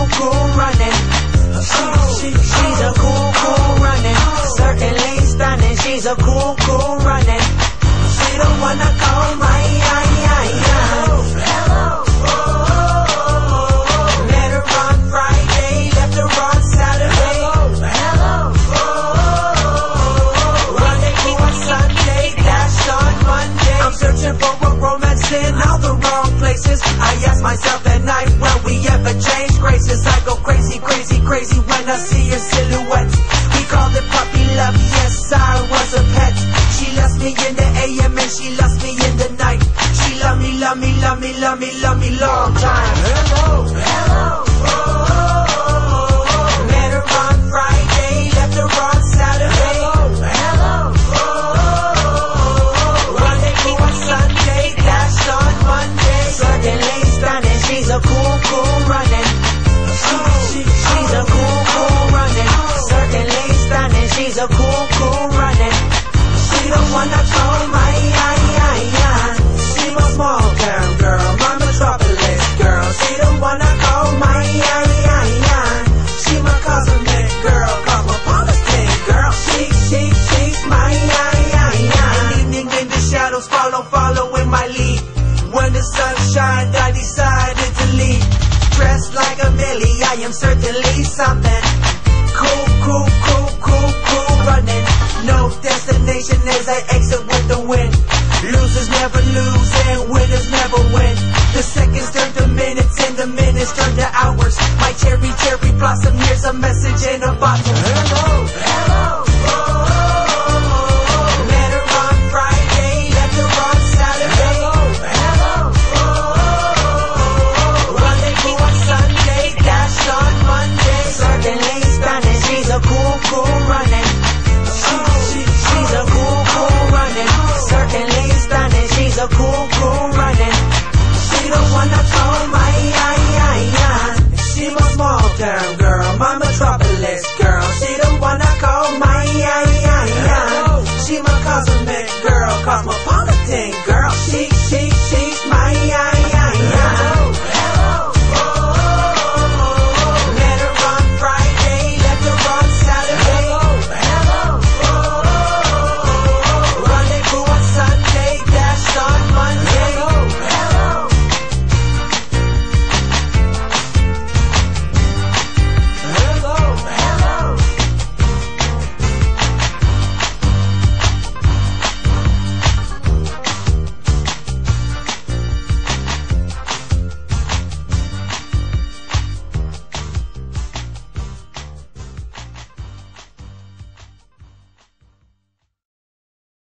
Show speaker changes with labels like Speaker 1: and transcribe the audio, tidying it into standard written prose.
Speaker 1: cool running. She's a cool running. Certainly stunning. She's a cool running. She the one I call my hello. Met her on Friday, left her on Saturday. Hello. Rendezvous on Sunday, dashed on Monday. I'm searching for a romance in all the wrong places. I ask myself at night, will we ever change graces? I go crazy when I see your silhouette. We called it puppy love, yes, I was a pet. She loves me in the AM and she loves me in the night. She love me long time. Hello. Met her on Friday, left her on Saturday. Hello. Rendezvous on Sunday, dashed on Monday. Certainly stunning, she's a cool running. She's a cool running. Certainly stunning, she's a cool running. She the one I call my She my small town girl, my metropolis girl. She the one I call my She my cosmic girl, cosmopolitan girl. She's my Evening in the shadows, follow in my lead. When the sun shines, I decided to leave. Dressed like a Millie, I am certainly something. Cool running. No destination as I exit with the wind. Losers never lose and winners never win. The seconds turn to minutes and the minutes turn to hours. My cherry blossom, here's a message in a bottle. Hello. Met her on Friday, left her on Saturday. Hello. Rendezvous on Sunday, dashed on Monday. Certainly stunning, she's a cool running. She's a cool running. Certainly stunning, she's a cool running. She the one I call my She my small town girl.